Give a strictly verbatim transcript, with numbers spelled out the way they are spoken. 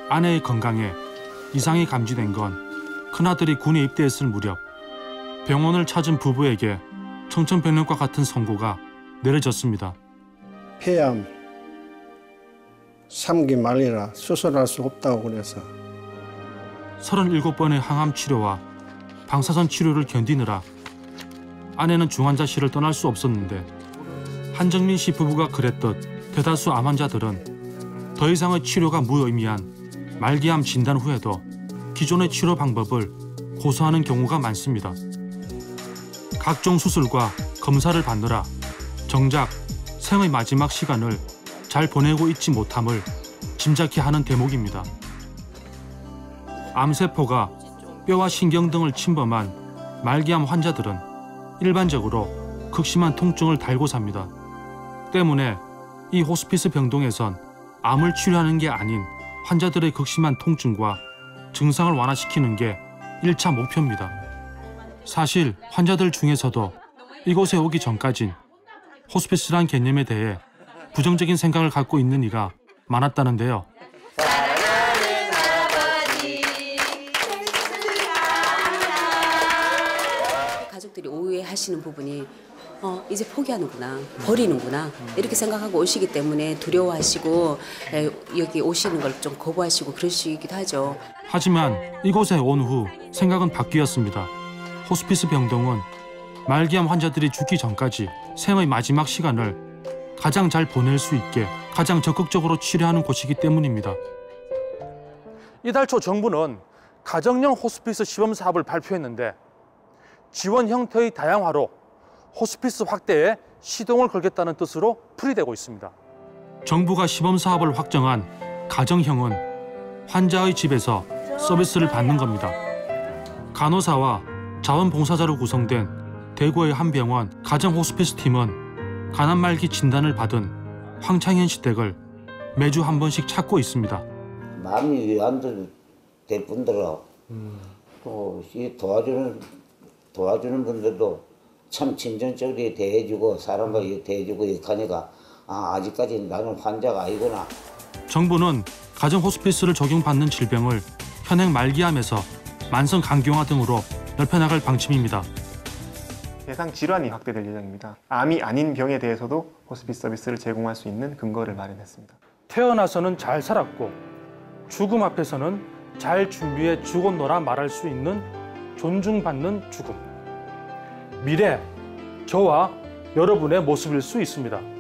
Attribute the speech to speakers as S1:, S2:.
S1: 아내의 건강에 이상이 감지된 건 큰아들이 군에 입대했을 무렵 병원을 찾은 부부에게 청천벽력과 같은 선고가 내려졌습니다.
S2: 폐암 삼 기 말이라 수술할 수 없다고 그래서
S1: 서른일곱 번의 항암 치료와 방사선 치료를 견디느라 아내는 중환자실을 떠날 수 없었는데 한정민 씨 부부가 그랬듯 대다수 암 환자들은 더 이상의 치료가 무의미한 말기암 진단 후에도 기존의 치료 방법을 고수하는 경우가 많습니다. 각종 수술과 검사를 받느라 정작 생의 마지막 시간을 잘 보내고 있지 못함을 짐작케 하는 대목입니다. 암세포가 뼈와 신경 등을 침범한 말기암 환자들은 일반적으로 극심한 통증을 달고 삽니다. 때문에 이 호스피스 병동에선 암을 치료하는 게 아닌 환자들의 극심한 통증과 증상을 완화시키는 게 일 차 목표입니다. 사실 환자들 중에서도 이곳에 오기 전까진 호스피스란 개념에 대해 부정적인 생각을 갖고 있는 이가 많았다는데요.
S3: 가족들이 오해하시는 부분이 어, 이제 포기하는구나, 버리는구나 이렇게 생각하고 오시기 때문에 두려워하시고 에, 여기 오시는 걸 좀 거부하시고 그러시기도 하죠.
S1: 하지만 이곳에 온 후 생각은 바뀌었습니다. 호스피스 병동은 말기암 환자들이 죽기 전까지 생의 마지막 시간을 가장 잘 보낼 수 있게 가장 적극적으로 치료하는 곳이기 때문입니다. 이달 초 정부는 가정형 호스피스 시범 사업을 발표했는데 지원 형태의 다양화로 호스피스 확대에 시동을 걸겠다는 뜻으로 풀이되고 있습니다. 정부가 시범 사업을 확정한 가정형은 환자의 집에서 서비스를 받는 겁니다. 간호사와 자원봉사자로 구성된 대구의 한 병원 가정 호스피스 팀은 간암 말기 진단을 받은 황창현 씨 댁을 매주 한 번씩 찾고 있습니다.
S4: 마음이 안 될 분들은 음. 또 도와주는 도와주는 분들도 참 친절적으로 대해주고 사람과 대해주고 이렇게 하니까 아, 아직까지 나는 환자가 아니구나.
S1: 정부는 가정 호스피스를 적용받는 질병을 현행 말기암에서 만성 간경화 등으로 넓혀나갈 방침입니다.
S5: 대상 질환이 확대될 예정입니다. 암이 아닌 병에 대해서도 호스피스 서비스를 제공할 수 있는 근거를 마련했습니다.
S1: 태어나서는 잘 살았고 죽음 앞에서는 잘 준비해 죽었노라 말할 수 있는 존중받는 죽음. 미래, 저와 여러분의 모습일 수 있습니다.